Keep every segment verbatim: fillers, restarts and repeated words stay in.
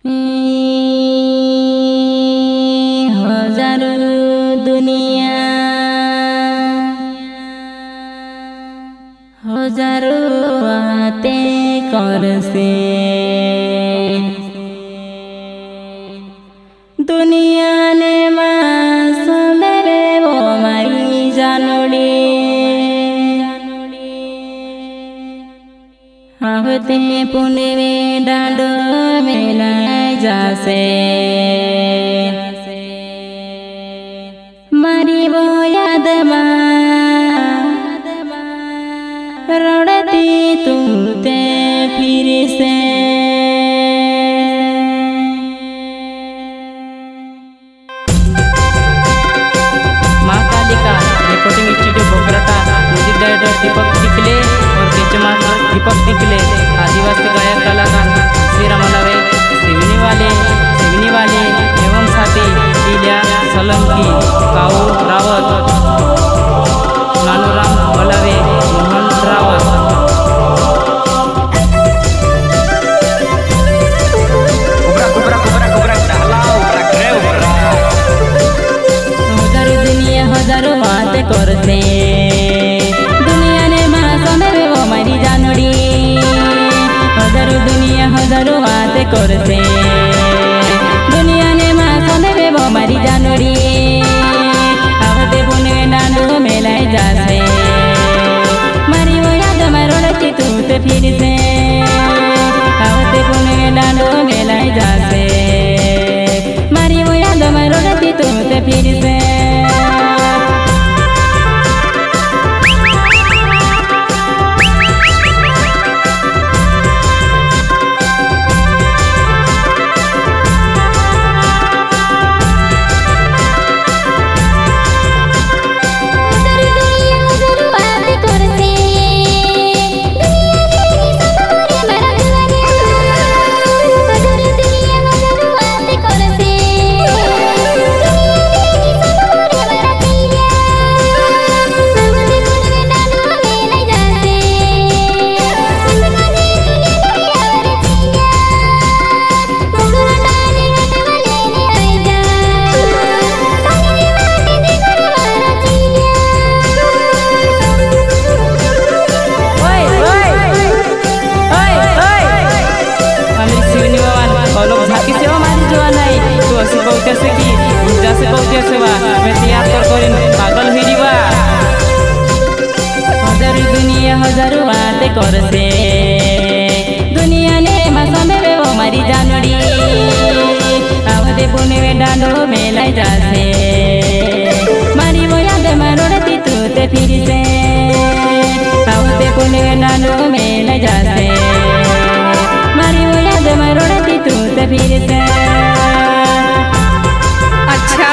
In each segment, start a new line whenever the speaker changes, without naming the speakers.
हजारों दुनिया हजारों आते कर से दुनिया ने मासुमेरे वो माई जानोड़ी आवते पुणे में डांडो मेला जासे मारी वो याद रोड़ती तुमते फिर से माँ कालिका रिकॉर्डिंग स्टूडियो बोकराटा म्यूजिक डायरेक्टर दीपक टिकले और कैमरा दीपक टिकले आदिवासी गायक कलाकार श्री रमलावे सिवनी वाले सिवनी वाले एवं साथी टीलिया सोलंकी काऊ रावत नानूराम बलावे मोहन रावत हजारों दुनिया हजारों बात करते दुनिया ने मासुमेरे वो मारी जानोड़ी हजारों दुनिया हजारों बात करते दुनिया ने मासुमेरे वो मारी जानोड़ी आवते पुणे डांडो मेलाय जासे मारी वो याद मरोड़ती तू ते फिर से आवते पुणे डांडो मेलाय जासे मारी वो याद मरोड़ती तू ते फिर से हजारों बातें करसे दुनिया ने मासुमेरे वो मारी जानोड़ी आवते पुणे में डांडो मेलाय जासे मारी वो याद मरोड़ती तू ते फिर से आवते पुणे में डांडो मेलाय जासे मारी वो याद मरोड़ती तू ते फिर से अच्छा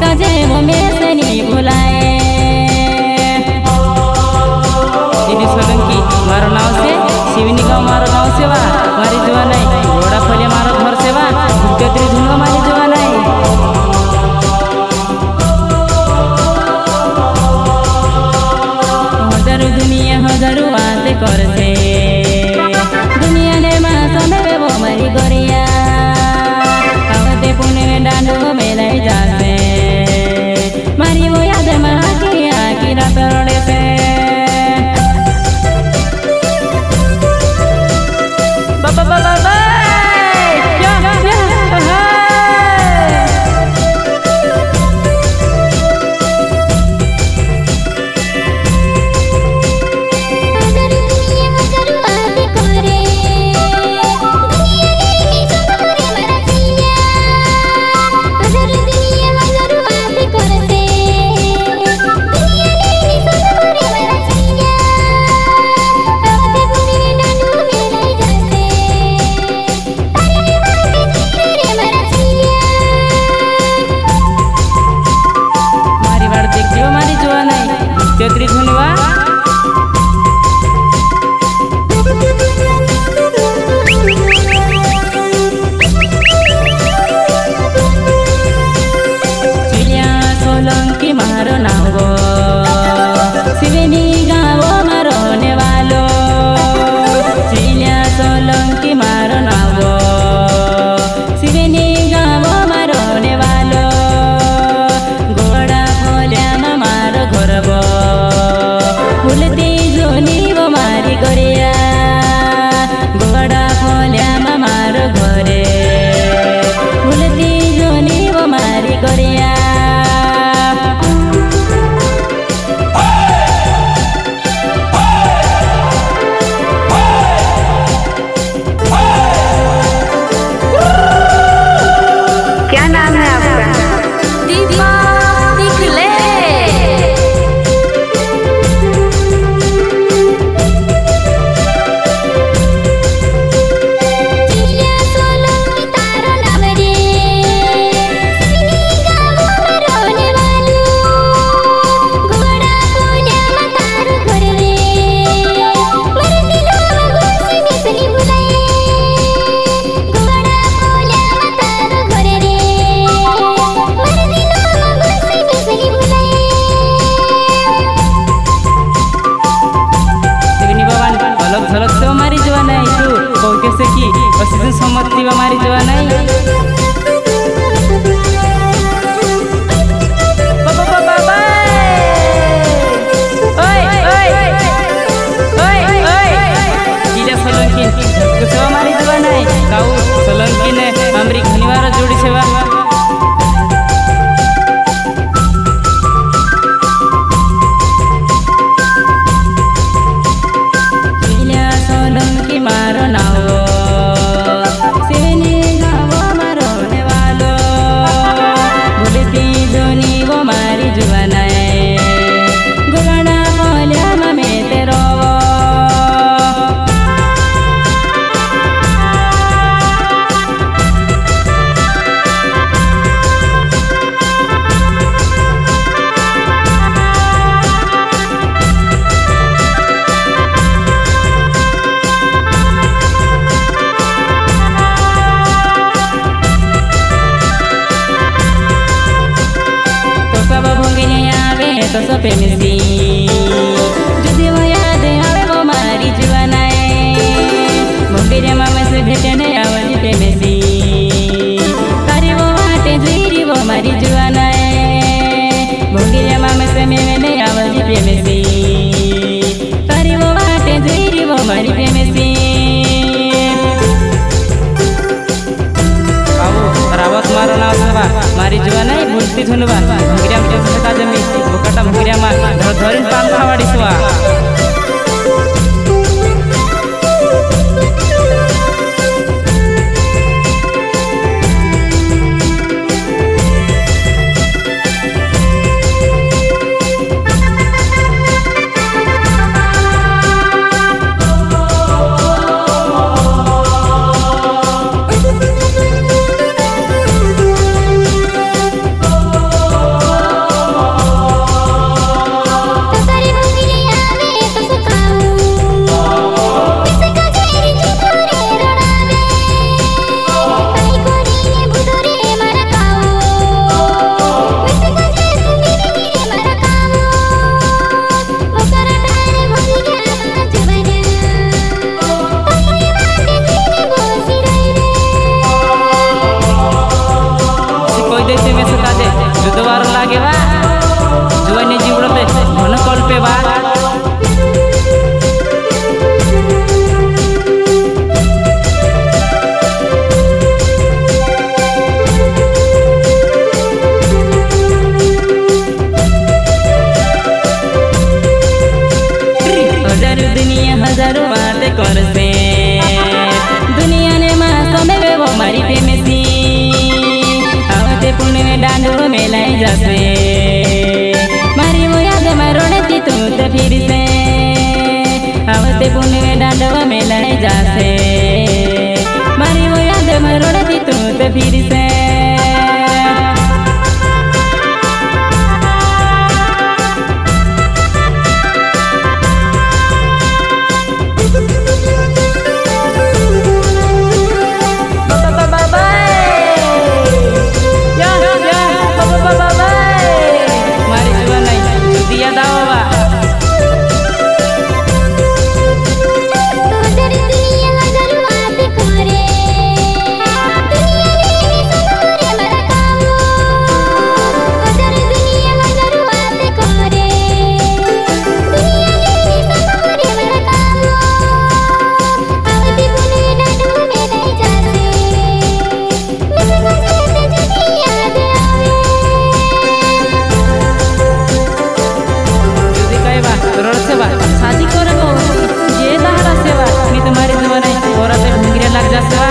काजे वो में से नहीं भुलाए। दीदी सोलंकी मारो नाव से शिवनी गाँव मारो नाव से वा मारी जुआ नहीं घोड़ा फले मारो घर से वा तेतरी धुनो मारी जुआ नहीं। हजारों दुनिया हजारों बात करते दुनिया ने माँ समय वो मारी गोरिया आवते पुणे में डांडो में नहीं जाते मारी वो याद माँ की आकी रात रोड़े से बाबा बाबा बाबा क्या क्या तेतरी धुनवा चिड़िया सोलंकी मारो नावो शिवनी गाँव मारो ने वालो चिड़िया सोलंकी मारो नावो शिवनी गाँव मारो ने वालो घोड़ा खोल्या मारो घोरबो फुलती जोनी वो मारी गोरिया घोड़ा खोल्या मारो घोरे फुलती जोनी वो मारी गोरिया।
क्या नाम है आपका?
दीपा दिखले झलक से मारी जुआ नहीं तू कौ कैसे की असीजन सम्मति मारी जुआ नहीं। बाबा बाबा ओए ओए ओए ओए कीड़ा सोलंकी कुछ मारी जुआ नहीं काऊ सोलंकी ने हमरी घनीवार जोड़ी सेवा मारो नावो शिवनी गाँव मारो ने वालो भूलती जोनी वो मारी जुआना गुलाना बोलिया ममे तेरो तो सो प्रेमसी जुदी वो याद आवे वो मारी जुआना मुंगेरे मामा से भेटने आवली प्रेमसी तारी वो आटे जुईरी वो मारी जुआना मुंगेरे मामा से मेने आवली प्रेमसी तारी वो आटे जुईरी वो मारी प्रेमसी। रावत मारो नाव सवा मारी जुआ नहीं भूलती धुनवा भंगिरिया में जैसे का जमी बोकाटा भंगिरिया मार धर धरिन पान खावाड़ी सुआ जुदवार लागे बा जुआनी जीवड़ पे घन कल्पे बा हजारों दुनिया हजारों बातें करते दुनिया ने माँ समय में वो मारी प्रेमसी आवते पुण्य में डांडो में लाई जाते मारी वो याद मरोड़े थी तू तो फिर से आवते पुण्य में डांडो में लाई जाते मारी वो याद मरोड़े थी तू तो फिर से शादी करे को ये दहरा सेवा नहीं तुम्हारी जमाने औरत ढंगरे लग जा सेवा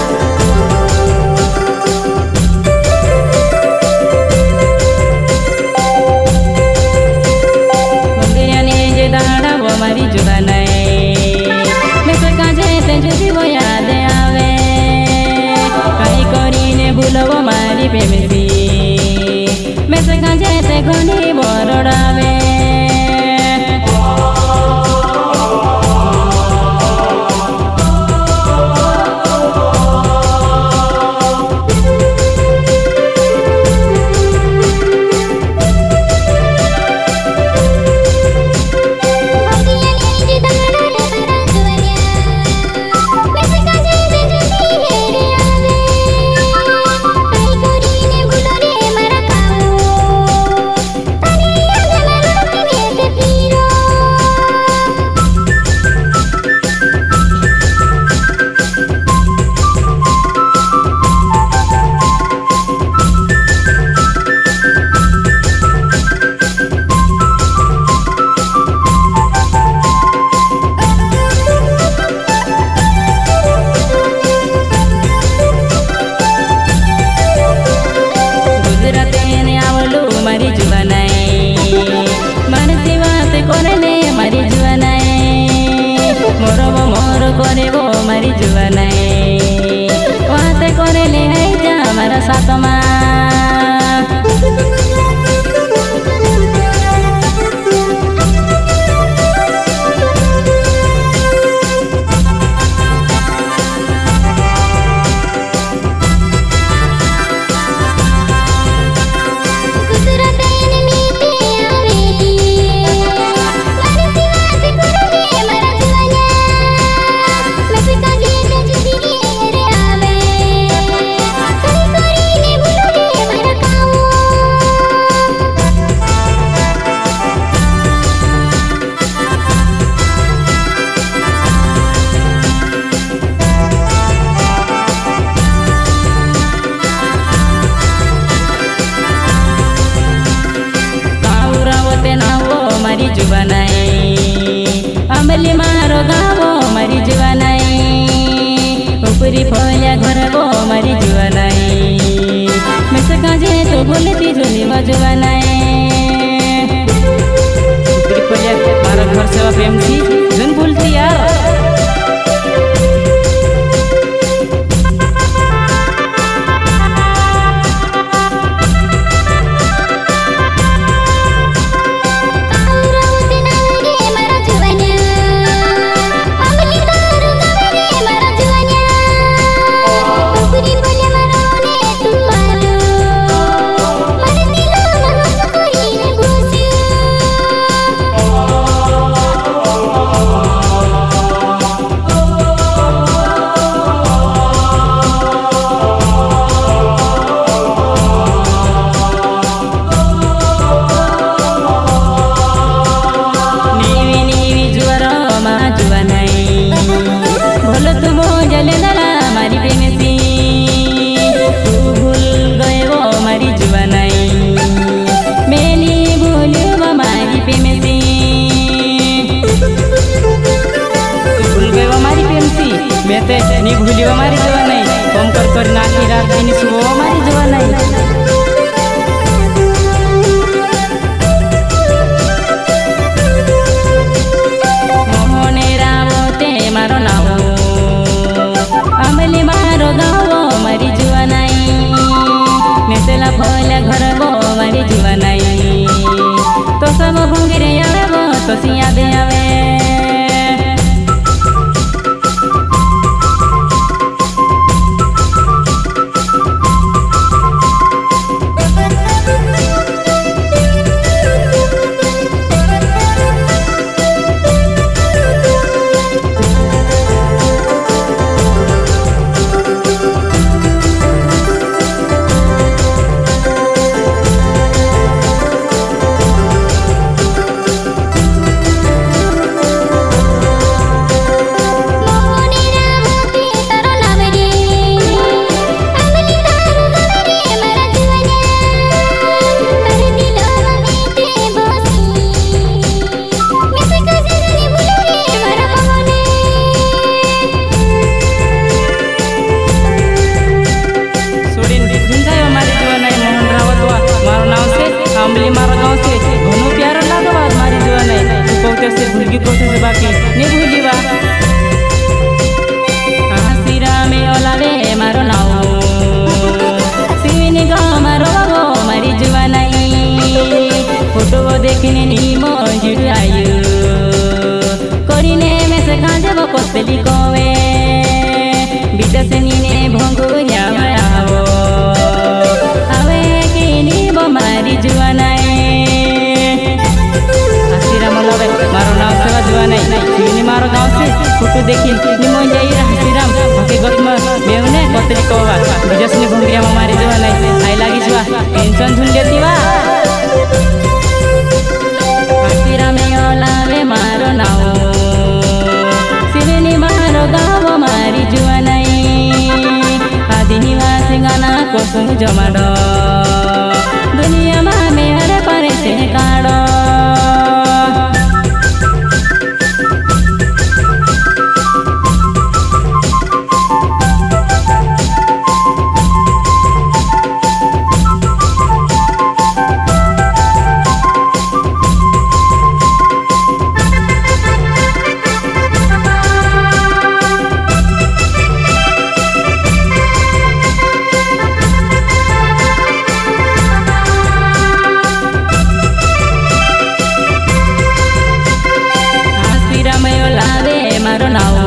मुंडिया ने ये दहरा वो हमारी जुबाने मैं तो काजे ते जुदी वो याद आवे कहीं कोरी ने भूलो वो हमारी प्रेमसी मैं तो काजे ते घनी बोरोड़ावे मारी जुबानाई मानसी बात करे मारी जुबानाई मोरो वो मोरो करे वो मारी जुबानाई बात करे ले जा हमारा साथ माँ मारी जुबानाई अमली मारो गावो मारी जुबानाई ऊपरी फोया घर वो मारी जुबानाई मैं सका जे तो बोलती जुनी वो जुबानाई ऊपरी फोया मारो घर से वो प्रेम थी जुन बोलती यार
Oh
देखने नी मोजुर आयु करिने में से खांजे वो कोतली कोवे विदेश नीने भोंगु यावो आवे की नी वो मारी जुआनाए हसीरा मलावे मारो नाव सेवा जुआनाई सिविनी मारो गाँव से फोटो देखी निमो जाइरा हसीराम ओके गतमा मेवने कोतली कोवा विदेश नी भोंगु यावो मारी जुआनाई आई लागी जुआ टेंशन झुन लेती वा हसीरा में ओलावे मारो नाव सिविनी मारो गाँव मारी जुआनाई आदिनिवासी गाना कोसुम जमाडो दुनिया मा मेरे परे से काडो मारो नाव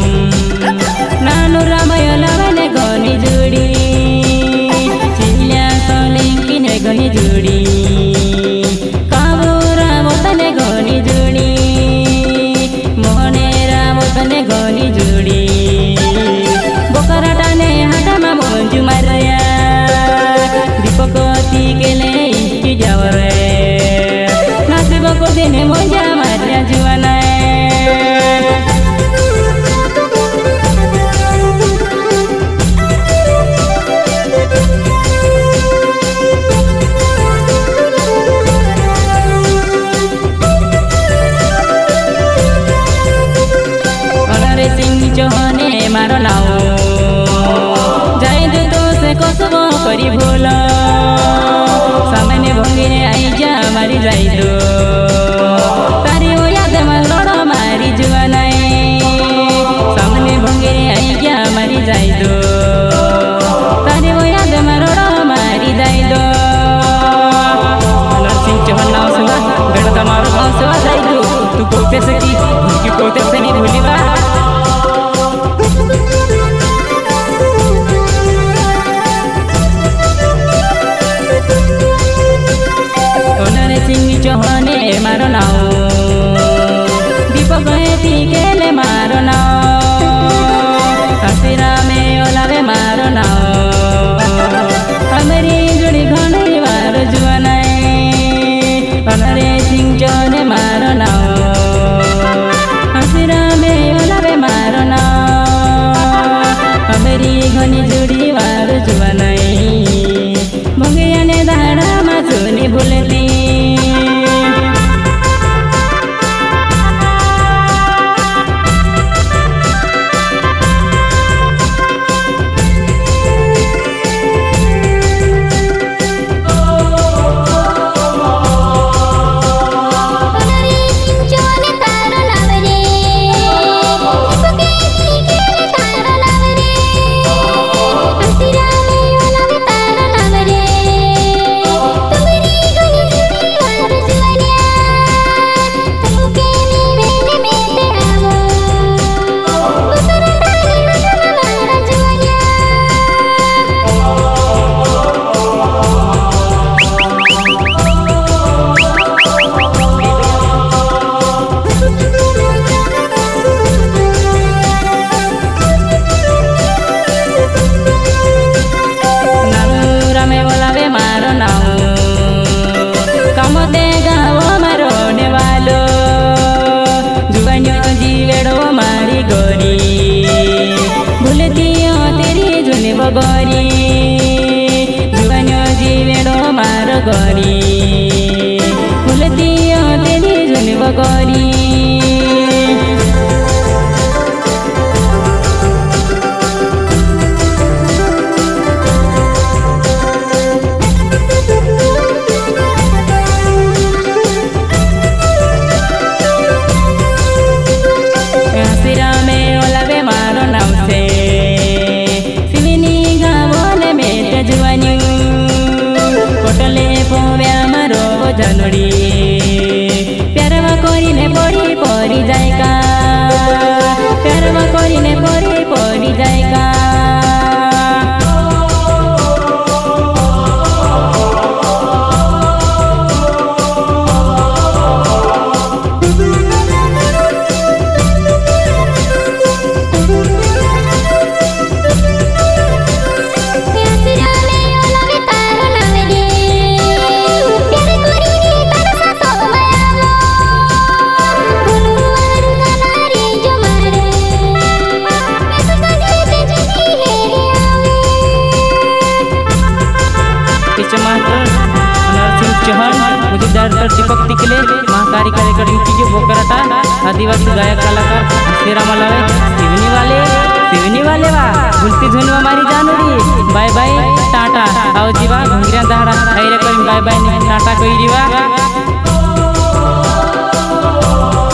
नानु रामयो लावने गनी जुड़ी चिल्ल्या सोलिंकी ने गनी जुड़ी काबू रामो तने गनी जुड़ी मोहने रामो तने गनी जुड़ी बोकराटा ने हाटा मा मंजू मारया दीपकती केले इष्टि जावरे नासिबको दिने मोजा मारया जुआना जोहने मारो नाव जाए दे तो से कसबो करी भूल सामने भंगिने आई जा मारी जाई दो तारी ओ याद में लड़ो मारी जुआनाए सामने भंगिने आई जा मारी जाई दो तारी ओ याद में लड़ो मारी जाई दो नरसिंह चौहान नाव सुना बेटा तमारो गाँव से जाई दो तू कोते से की भूखी कोते से नहीं भूली बा सिंह चौहाने मारो नाव दीपक थी केले मारो नाव हसीरा में ओलावे मारो नाव हमारी जुड़ी घनी मारो जुआनाए अनरे सिंह चौहाने मारो नाव हसीरा में ओलावे मारो नाव हमारी घनी जुड़ी मारो जुआनाए भंगिया ने दाड़ा माचुनी भूलती गरी जुआन्यो जीवेडो मारो गरी फुलतियो तेरी जुनिब गरी हसीरा में ओलावे मारो नाव से जुआन्यू कोटले पोव्या मारो जनोड़ी चौहान, मुझे डायरेक्टर दीपक टिकले, महाकारी का रिकॉर्डिंग कीजिए बोकराटा, आदिवासी गायक कलाकार तेरा मलावे, सिवनी वाले सिवनी वाले वा भूलती धुन हमारी जानूरी। बाय बाय टाटा आओ जीवा घुंगरिया दहाड़ा आई रिकॉर्डिंग बाय बाय टाटा कोई जीवा।